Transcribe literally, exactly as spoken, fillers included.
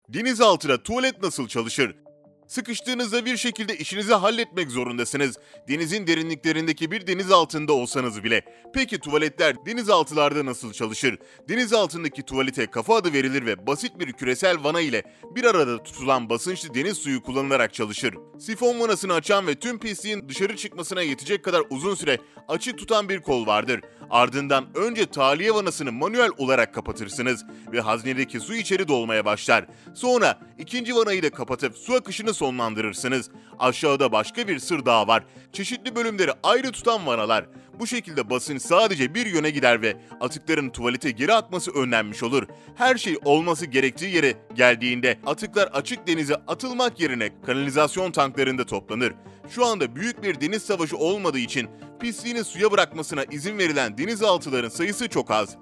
Denizaltıda tuvalet nasıl çalışır? Sıkıştığınızda bir şekilde işinizi halletmek zorundasınız. Denizin derinliklerindeki bir deniz altında olsanız bile. Peki tuvaletler denizaltılarda nasıl çalışır? Deniz altındaki tuvalete kafa adı verilir ve basit bir küresel vana ile bir arada tutulan basınçlı deniz suyu kullanılarak çalışır. Sifon vanasını açan ve tüm pisliğin dışarı çıkmasına yetecek kadar uzun süre açık tutan bir kol vardır. Ardından önce tahliye vanasını manuel olarak kapatırsınız ve haznedeki su içeri dolmaya başlar. Sonra ikinci vanayı da kapatıp su akışını sonlandırırsınız. Aşağıda başka bir sır daha var. Çeşitli bölümleri ayrı tutan vanalar. Bu şekilde basınç sadece bir yöne gider ve atıkların tuvalete geri akması önlenmiş olur. Her şey olması gerektiği yere geldiğinde atıklar açık denize atılmak yerine kanalizasyon tanklarında toplanır. Şu anda büyük bir deniz savaşı olmadığı için pisliğini suya bırakmasına izin verilen denizaltıların sayısı çok az.